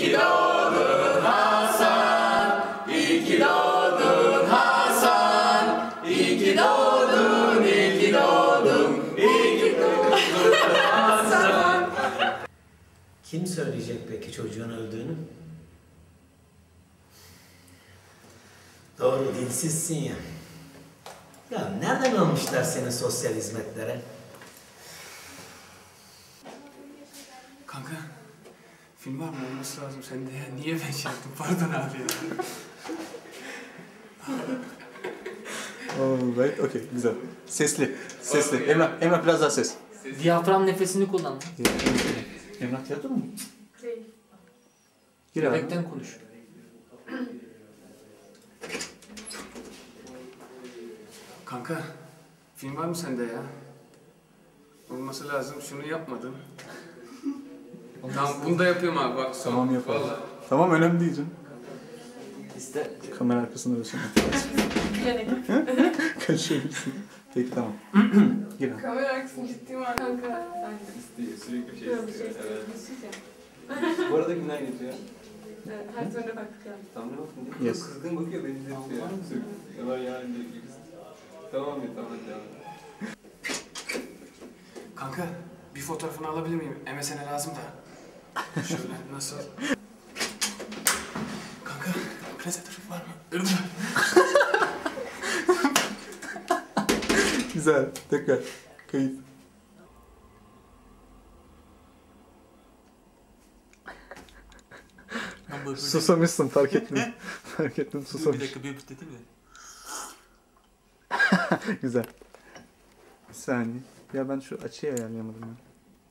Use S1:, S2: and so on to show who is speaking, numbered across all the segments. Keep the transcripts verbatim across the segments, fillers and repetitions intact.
S1: ki doğdun Hasan, iyi ki doğdun Hasan, iyi ki doğdun, iyi ki doğdun, iyi ki doğdun Hasan.
S2: Kim söyleyecek peki çocuğun öldüğünü? Doğru, dilsizsin ya. Ya nereden almışlar seni sosyal hizmetlere?
S1: Kanka, film var mı olması lazım sende ya? Niye ben şey yaptım? Pardon abi ya.
S3: Alright, okey, güzel. Sesli, sesli. Emrah, Emrah biraz daha ses.
S4: Diyafram nefesini kullan.
S3: Emrah tiyatro mu?
S5: Değil.
S3: Gir abi.
S4: Bebekten konuş.
S1: Kanka, film var mı sende ya? Olması lazım, şunu yapmadın. Tamam, bunu da yapıyorum abi bak. Son.
S3: Tamam yapalım.
S1: Vallahi.
S3: Tamam, önemli değil canım.
S4: İşte
S3: Kamera arkasında da sonra. Kaçırırsın. Peki tamam. Gir abi.
S5: Kamera arkasını ciddi var kanka.
S1: İstiyor, sürekli bir şey
S5: Böyle bir
S1: istiyor.
S5: şey
S1: Evet.
S5: istiyor.
S1: Bu arada günler geçiyor.
S5: Evet, her türlü baktık yani.
S1: Tamam, ne bakın diye.
S3: Yes.
S1: Kızgın bakıyor beni de yapıyor. Sürekli. Ya var yani diye gibisin. Tamam ya, tamam devam. Kanka, bir fotoğrafını alabilir miyim? M S N'e lazım da. Şöyle, nasıl? Kanka, prezervatif var mı? Irma.
S3: Güzel. Tekrar. Kayıt. Susamışsın, fark ettim. Fark ettim, susamış.
S4: bir dakika bir öpütledim ya.
S3: Güzel. Bir saniye. Ya ben şu açıyı ayarlayamadım ya.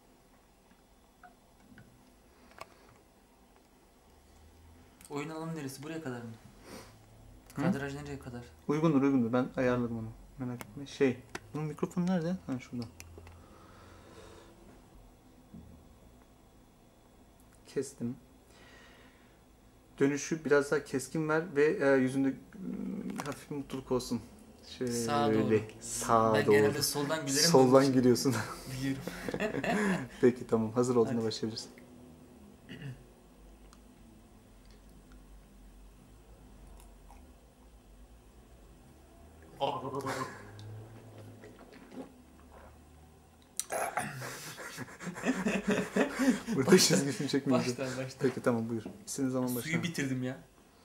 S4: Oyun alanı neresi? Buraya kadar mı?
S3: Hı?
S4: Kadraj nereye kadar?
S3: Uygundur, uygundur. Ben ayarladım onu. Merak etme. Şey, bunun mikrofonu nerede? Ha, şurada. Kestim. Dönüşü biraz daha keskin ver ve e, yüzünde mm, hafif bir mutluluk olsun. Şöyle.
S4: Sağa doğru.
S3: Sağa
S4: ben
S3: doğru.
S4: genelde soldan gülerim.
S3: Soldan gülüyorsun.
S4: Biliyorum.
S3: Peki tamam. Hazır olduğunda
S4: Hadi.
S3: başlayabilirsin. Burada çizgi film çekmeyeceğim.
S4: Baştan baştan.
S3: Peki tamam buyur. İstediğin zaman başla.
S4: Suyu bitirdim ya.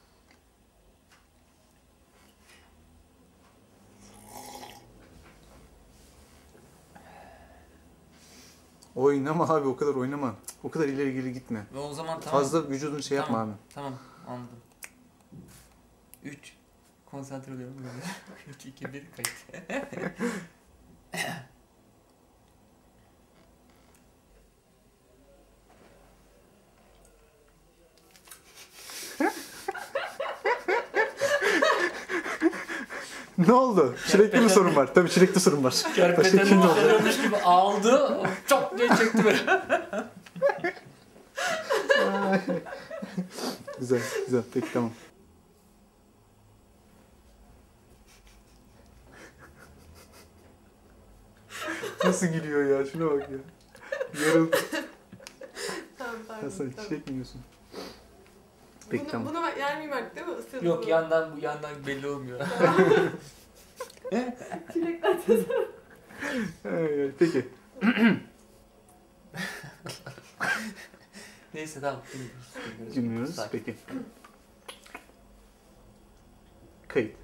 S3: Oynama abi, o kadar oynama. O kadar ileri geri gitme.
S4: Ve o zaman tamam.
S3: Fazla vücudun şey yapma
S4: Tamam.
S3: abi.
S4: Tamam anladım. üç. Konsantre oluyorum. üç, iki, bir kayıt.
S3: Ne oldu? Çilekli mi sorun var? Tabii çilekli sorun var. Başka
S4: Kerpeten
S3: kim de oldu?
S4: alıyormuş gibi aldı. Çok diye çekti böyle.
S3: Güzel, güzel. Peki tamam. Nasıl gülüyor ya? Şuna bak ya. Yarıldı.
S5: Tamam pardon.
S3: Hasan,
S5: tamam.
S3: çilek mi yiyorsun? Peki
S5: Bunu,
S3: tamam.
S5: bunu ben- yermeyeyim artık değil mi? Isırdım
S4: Yok
S5: bunu.
S4: yandan bu yandan belli olmuyor.
S5: Çilekler
S3: Ay, ay, Peki.
S4: Neyse tamam. Bilmiyoruz.
S3: Gülmüyoruz.
S4: Sakin.
S3: Peki. Kayıt.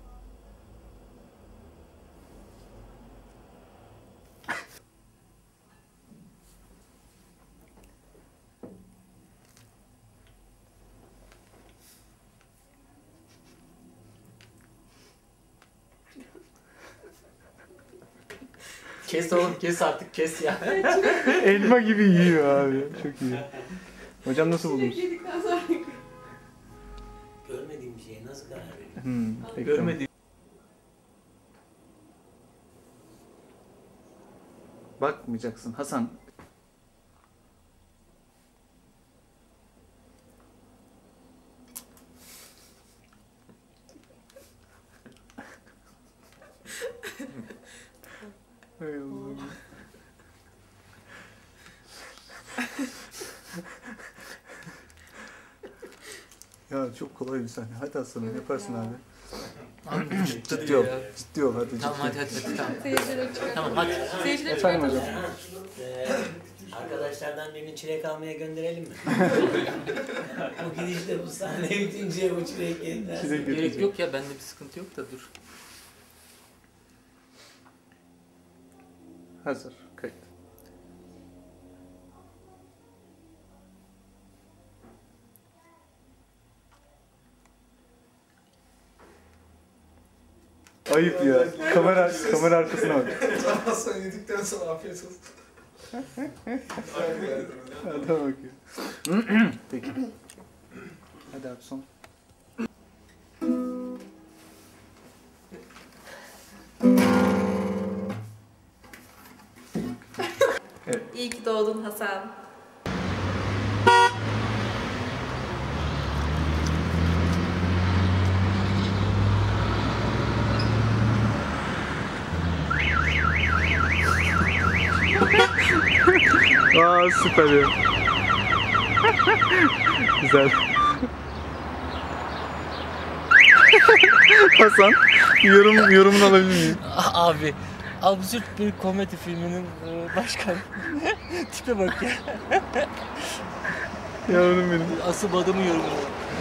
S4: Kes oğlum kes artık kes ya.
S3: Elma gibi yiyor abi. Çok iyi. Hocam nasıl buldunuz?
S5: Çilek yedikten sonra
S2: Görmediğim bir şeye nasıl karar veriyorsun?
S3: Hmm, peki,
S4: Görmediğim.
S3: tamam. Bakmayacaksın Hasan. Hay Allah'ım. Ya çok kolay bir sahne. Hadi aslanım yaparsın abi.
S4: Abi
S3: Ciddi ol. Ciddi ol hadi.
S4: Tamam hadi hadi hadi tamam.
S5: Seyircileri çıkar.
S4: Tamam hadi.
S5: Seyircileri
S3: Efendim
S5: çıkar.
S3: hocam.
S2: Ee, arkadaşlardan birini çilek almaya gönderelim mi? Bu gidişle bu sahne bitince bu çilek yenmez.
S3: Çilek
S4: Gerek
S3: götürecek.
S4: yok ya, bende bir sıkıntı yok da dur.
S3: Hazır. Kayıt. Ayıp ya. Kamera kamera arkasına bak.
S6: Tamam sen yedikten sonra afiyet olsun.
S3: Hadi bakayım. Peki. Hadi abi son.
S5: İyi ki doğdun Hasan.
S3: Aa süper ya. Güzel. Hasan, yorum yorumunu alabilir miyim?
S4: Abi absürt bir komedi filminin e, başkanı. Tipe bak ya.
S3: Yavrum benim.
S4: Asıl adamı yorumluyor.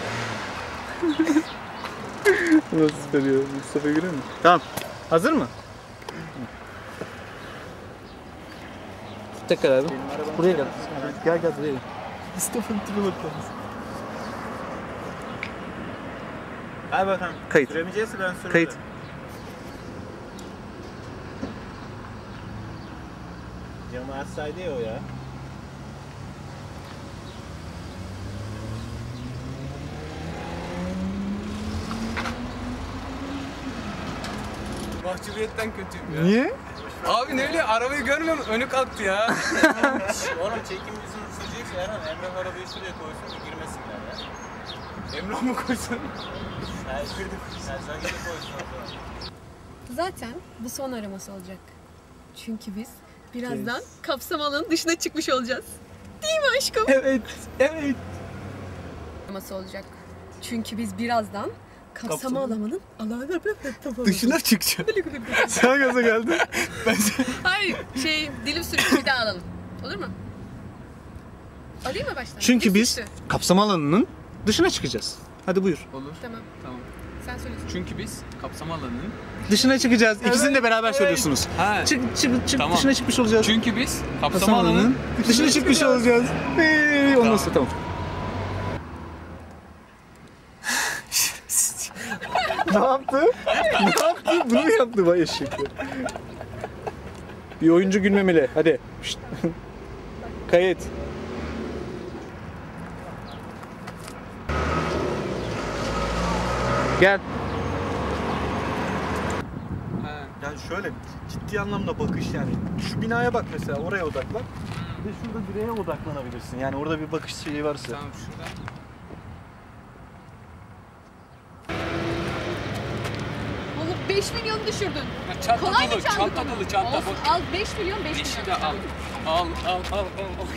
S3: Nasıl süper ya. Mustafa görüyor musun? Tamam. Hazır mı?
S4: Tekrar abi. Buraya gel.
S3: Gel gel buraya.
S4: Mustafa'nın tipe bak yalnız.
S6: Hadi bakalım.
S3: Kayıt.
S6: Süremeyeceğiz ben sürerim.
S3: Kayıt.
S6: Camı açsaydı ya o ya.
S1: Mahcubiyetten kötüyüm ya.
S3: Niye?
S1: Abi ne bileyim arabayı görmüyor musun? Önü kalktı ya.
S6: Oğlum çekim yüzünü sürecekse Eren Emre arabayı şuraya koysun ki girmesinler ya.
S1: Emrah mı koysun?
S6: Ha, girdim. Sen sen gidip koysun o zaman.
S5: Zaten bu son araması olacak. Çünkü biz birazdan kapsam alanının dışına çıkmış olacağız. Değil mi aşkım?
S3: Evet. Evet.
S5: Araması olacak. Çünkü biz birazdan kapsam alanının alanı
S3: Dışına çıkacağım. Sen gaza geldin.
S5: Hayır, şey dilim sürüşü bir daha alalım. Olur mu? Alayım mı baştan?
S3: Çünkü
S5: Dilim
S3: biz
S5: sürüşü.
S3: kapsam alanının dışına çıkacağız. Hadi buyur.
S1: Olur.
S5: Tamam.
S1: Tamam.
S5: Sen söyle.
S1: Çünkü biz kapsam alanının...
S3: Dışına çıkacağız. İkisini de beraber söylüyorsunuz.
S1: Ha.
S3: Çık çık çık
S1: Tamam.
S3: dışına çıkmış olacağız.
S1: Çünkü biz kapsam,
S3: Kapsam
S1: alanının
S3: alanının dışına çıkmış olacağız. Hey, ondan sonra tamam. Ne yaptı? Ne yaptı? Bunu mu yaptı? Vay eşek. Bir oyuncu gülmemeli. Hadi. Şşt. Kayıt. Gel.
S1: Ha.
S6: Yani şöyle ciddi anlamda bakış yani. Şu binaya bak mesela oraya odaklan. Bir de şurada direğe odaklanabilirsin. Yani orada bir bakış şeyi varsa.
S1: Tamam şuradan.
S5: Oğlum beş milyon düşürdün.
S1: Ha, çanta
S5: Kolay mı
S1: dolu,
S5: çaldın
S1: çanta
S5: onu?
S1: dolu, çanta
S5: Olsun,
S1: boş.
S5: al beş milyon beş
S1: Dişi
S5: milyon.
S1: de al. Al, al, al, al. al.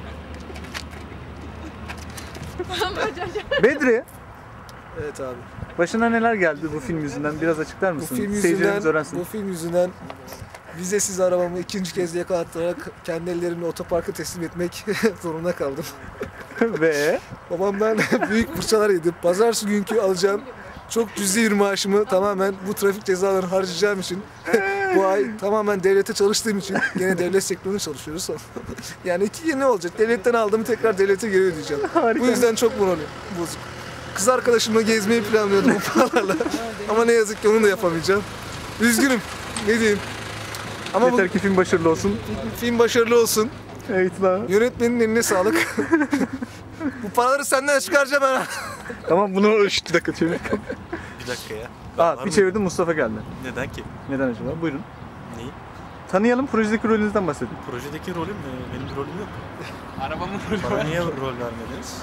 S5: Tamam hocam.
S3: Bedri,
S7: Evet abi.
S3: başına neler geldi bu film yüzünden? Biraz açıklar
S7: Bu
S3: mısın?
S7: film
S3: Seyircilerimiz
S7: yüzünden,
S3: öğrensin.
S7: bu film yüzünden vizesiz arabamı ikinci kez yakalattırarak kendi ellerimle otoparka teslim etmek zorunda kaldım.
S3: Ve
S7: Babamdan büyük fırçalar yedim. Pazartesi günkü alacağım çok cüzi bir maaşımı tamamen bu trafik cezalarını harcayacağım için bu ay tamamen devlete çalıştığım için gene devlet sektöründe çalışıyoruz. Yani iki yıl ne olacak? Devletten aldığımı tekrar devlete geri ödeyeceğim. Bu yüzden çok moralim bozuk. Kız arkadaşımla gezmeyi planlıyordum o paralarla. Ama ne yazık ki onu da yapamayacağım. Üzgünüm. Ne diyeyim? Ama bu
S3: yeter ki film başarılı olsun.
S7: film başarılı olsun.
S3: Evet lan.
S7: Yönetmenin eline sağlık. Bu paraları senden çıkaracağım ben.
S3: Tamam bunu şu bir dakika çevir.
S6: Bir dakika ya.
S3: Aa bir çevirdim Mustafa geldi.
S6: Neden ki?
S3: Neden acaba? Buyurun.
S6: Neyi?
S3: Tanıyalım, projedeki rolünüzden bahsedin.
S6: Projedeki rolüm e, benim bir rolüm yok.
S1: Arabamın rolü
S6: Bana
S1: var.
S6: niye rol vermediniz?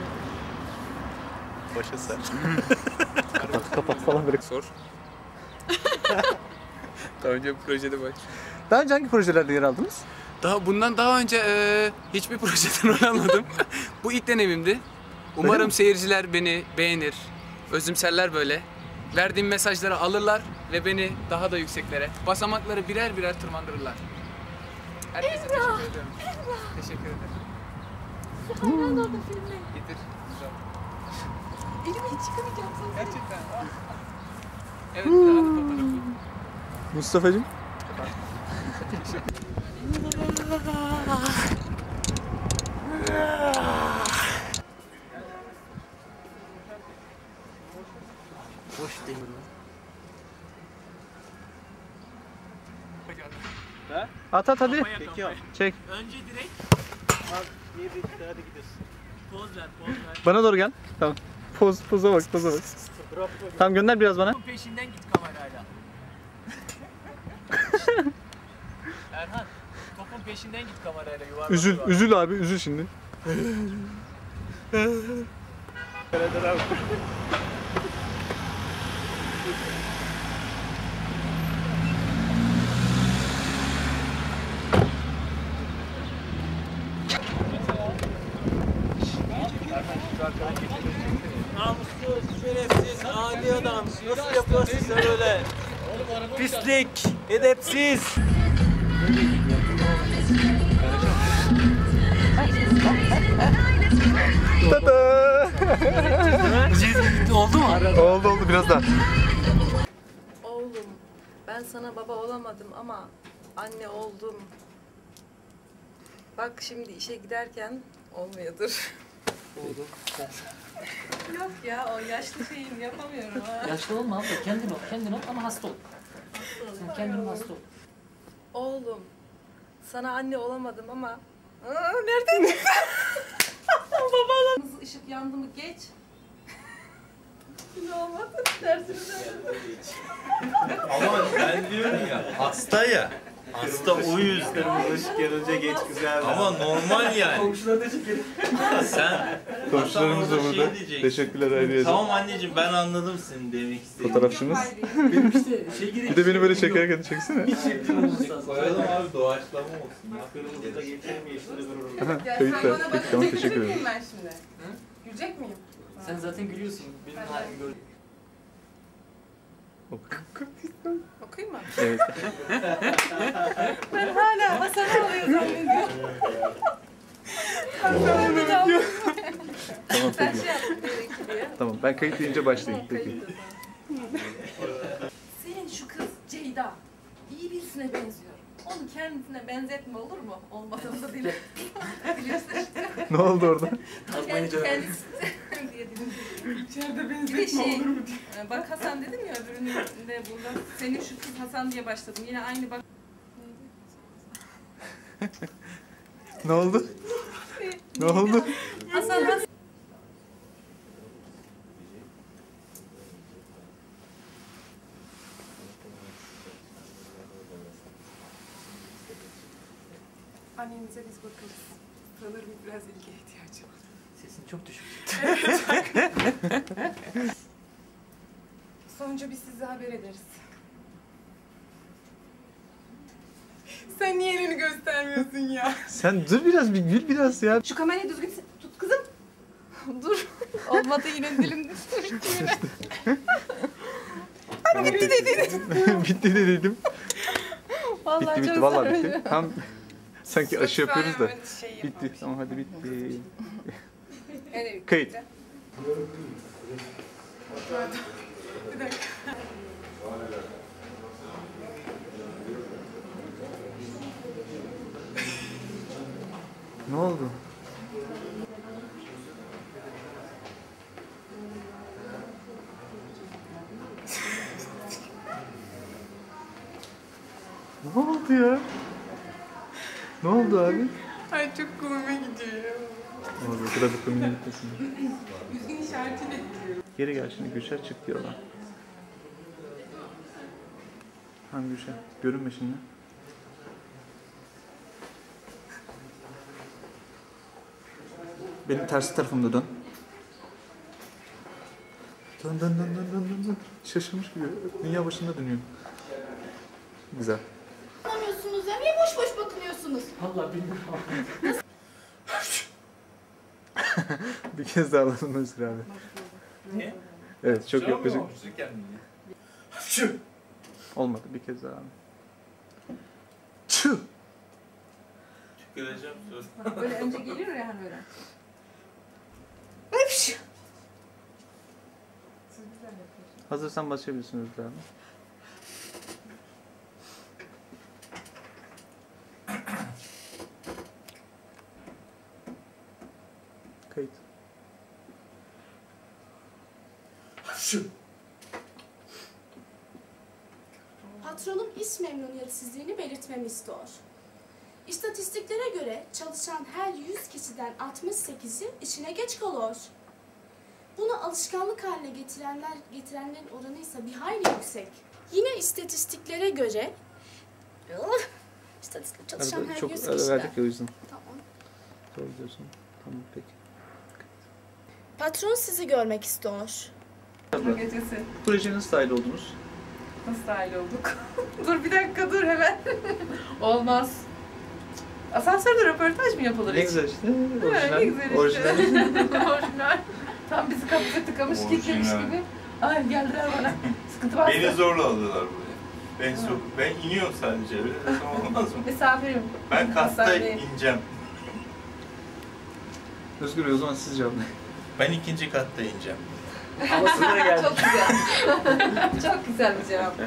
S6: Başa sen.
S3: Kapat, kapat falan böyle.
S1: Sor. Daha önce bu projede bak.
S3: Daha önce hangi projelerde yer aldınız?
S1: Daha bundan daha önce e, hiçbir projeden rol almadım. Bu ilk deneyimimdi. Umarım seyirciler beni beğenir, özümserler böyle. Verdiğim mesajları alırlar ve beni daha da yükseklere, basamakları birer birer tırmandırırlar. Herkese teşekkür ederim. Teşekkür ederim.
S5: Hayran oldum filmde.
S1: Getir.
S5: Elimi hiç çıkamayacağım sana.
S1: Gerçekten. Evet, bir daha hadi fotoğrafı.
S3: Mustafa'cığım.
S2: Boş değil mi?
S3: At at hadi. Çek.
S2: Önce direkt hadi gidiyorsun. Poz ver, poz ver.
S3: Bana doğru gel. Tamam. Poz, poza bak, poza bak. Tamam gönder biraz bana.
S2: Topun peşinden git kamerayla. Erhan, topun peşinden git kamerayla yuvarlak.
S3: Üzül,
S2: yuvarlak.
S3: üzül abi, üzül şimdi.
S2: Namussuz, şerefsiz, adi adam. Nasıl yapıyorsun sen öyle? Pislik, edepsiz.
S3: Tada!
S2: Oldu mu?
S3: Oldu oldu biraz daha.
S8: Oğlum, ben sana baba olamadım ama anne oldum. Bak şimdi işe giderken olmuyordur.
S2: Oldu.
S8: Yok ya, o yaşlı şeyim yapamıyorum ha.
S2: Yaşlı olma abla, kendin ol, kendin ol ama hasta ol. Sen kendin hasta ol.
S8: Oğlum, sana anne olamadım ama... Aa, nereden çıktı? Baba olamaz. Işık yandı mı geç. Ne olmadı? Dersini
S9: Ama ben diyorum ya hasta ya. Hasta o yüzden.
S6: Işık yanınca geç güzel.
S9: Ama normal yani.
S2: Komşuları da çekelim.
S9: Sen
S3: Komşularımız da
S9: Hasan orada
S3: burada.
S9: şey diyeceksin.
S3: Teşekkürler ayrıca.
S9: Tamam anneciğim ben anladım seni demek istediğini.
S3: Fotoğrafçımız.
S2: Benim işte şey gireyim.
S3: Bir de beni böyle çekerken çeksene.
S9: Koyalım abi doğaçlama olsun. Ya.
S6: Kırmızıda geçelim, yeşilde dururuz.
S3: Aha,
S8: Ya
S3: kayıtta.
S8: sen bana
S3: Peki,
S8: bakınca
S3: tamam
S8: gülecek
S3: teşekkür ederim.
S8: miyim ben şimdi? Gülecek miyim?
S2: Sen zaten gülüyorsun. Benim halimi gör.
S8: Okuyayım mı?
S3: Evet.
S8: Ben hala Hasan alıyor zannediyorum. Hasan bir daha
S3: Tamam
S8: Ben
S3: peki.
S8: şey yaptım gerekli diye.
S3: Tamam ben kayıt deyince başlayayım. Peki.
S8: Senin şu kız Ceyda iyi birisine benziyor. Onu kendisine benzetme olur mu? Olmadığında dile. Biliyorsun işte.
S3: Ne oldu orada?
S8: Kendi kendisi diye dedim. İçeride benzetme şey, olur mu diye. Bak Hasan dedim ya öbüründe burada. Senin şu kız Hasan diye başladım. Yine aynı bak.
S3: Ne oldu? Ne oldu?
S8: Hasan Hasan. Annenize biz bakarız. Sanırım biraz ilgiye ihtiyacı var.
S2: Sesin çok düşük.
S8: Sonuca biz size haber ederiz. Sen niye elini göstermiyorsun ya?
S3: Sen dur biraz bir gül biraz ya.
S8: Şu kamerayı düzgün tut kızım. Dur. Olmadı yine dilimde sürçtü yine. Hadi bitti dedin.
S3: Bitti de dedim.
S8: Vallahi
S3: Bitti bitti
S8: çok
S3: vallahi
S8: sarhoşum.
S3: bitti. Tam sanki aşı yapıyoruz da.
S8: Şey
S3: Bitti.
S8: yapmamış.
S3: Tamam hadi bitti.
S8: Evet.
S3: Kayıt.
S8: Bir dakika.
S3: Ne oldu? Ne oldu ya? Ne oldu abi?
S8: Ay çok komime gidiyor.
S3: Oldu, o kadar bir komine gitmesin.
S8: Üzgün işaretini bekliyorum.
S3: Geri gel şimdi Gülşah çık diyorlar. Hangi Gülşah? Görünme şimdi. Benim tersi tarafımda dön. Dön dön dön dön dön dön dön. Şaşırmış gibi. Dünya başında dönüyor. Güzel.
S5: Anlamıyorsunuz ya. Niye boş boş bakınıyorsunuz?
S2: Vallahi bilmiyorum.
S3: Bir kez daha alalım Özgür abi.
S9: Ne?
S3: Evet çok
S9: Şu an mı
S3: yaklaşık.
S9: olmuşsun kendini? Şu.
S3: Olmadı bir kez daha abi. Çı.
S9: Tüküreceğim söz.
S8: Böyle önce geliyor ya hani böyle.
S3: Hazırsan başlayabilirsin Özgür abi. Kayıt.
S9: Şu.
S10: Patronum iş memnuniyetsizliğini belirtmemi istiyor. İstatistiklere göre çalışan her yüz kişiden altmış sekizi işine geç kalıyor. Bunu alışkanlık haline getirenler getirenlerin oranı ise bir hayli yüksek. Yine istatistiklere göre istatistik çalışan
S3: Arada
S10: her
S3: çok
S10: yüz
S3: ara
S10: kişiden.
S3: verdik ya o yüzden.
S10: Tamam.
S3: Doğru diyorsun. Tamam peki.
S10: Patron sizi görmek istiyor.
S8: Bu gecesi.
S3: Projeye nasıl dahil oldunuz?
S8: Nasıl dahil olduk? Dur bir dakika dur hemen. Olmaz. Asansörde röportaj mı yapılır
S3: Ne
S8: hiç?
S3: güzel işte.
S8: Ha, ne güzel
S3: Orijinal.
S8: işte. Orijinal. Tam bizi kapıda tıkamış kilitlemiş
S9: Orijinal.
S8: gibi. Ay geldiler bana. Sıkıntı varsa.
S9: Beni zorla aldılar buraya. Ben, sok ben iniyorum sadece. Öyle desem olmaz mı?
S8: Misafirim.
S9: Ben katta
S8: Hastaneye.
S9: ineceğim.
S3: Özgür Bey o zaman siz cevaplayın.
S9: Ben ikinci katta ineceğim.
S4: Ama sıra geldi.
S8: Çok güzel. Çok güzel bir cevap.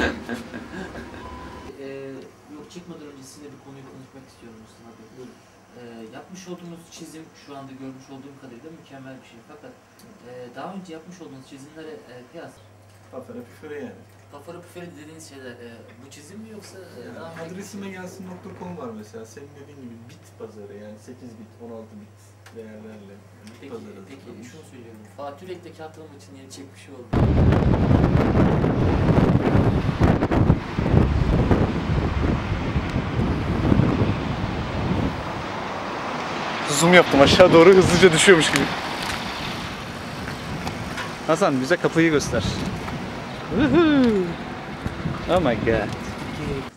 S11: Ee, yok çıkmadan öncesinde bir konuyu konuşmak istiyorum Mustafa Bey. Buyurun. Ee, yapmış olduğunuz çizim şu anda görmüş olduğum kadarıyla mükemmel bir şey. Fakat e, daha önce yapmış olduğunuz çizimlere e, kıyas
S9: Kafana püfürü yani.
S11: kafara püferi dediğiniz şeyler e, bu çizim mi yoksa e,
S9: Yani
S11: daha önceki-
S9: adresime gelsin nokta com var mesela. Senin dediğin gibi bit pazarı yani sekiz bit, on altı bit değerlerle bit
S11: Peki,
S9: pazarı.
S11: peki
S9: hazırlanmış.
S11: şunu söylüyorum. Fatih Yürek'teki atılım için yeni çekmiş oldu.
S3: Zoom yaptım aşağı doğru hızlıca düşüyormuş gibi. Hasan bize kapıyı göster. Woohoo! Oh my god.